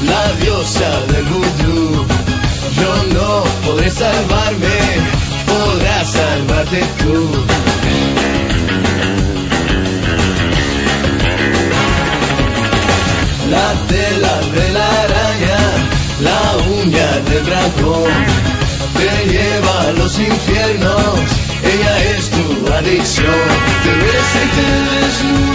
la diosa del vudú. Yo no podré salvarme, podrás salvarte tú. La tela de la araña, la uña del dragón, te lleva a los infiernos, ella es tu adicción. Te besa y te desnuda.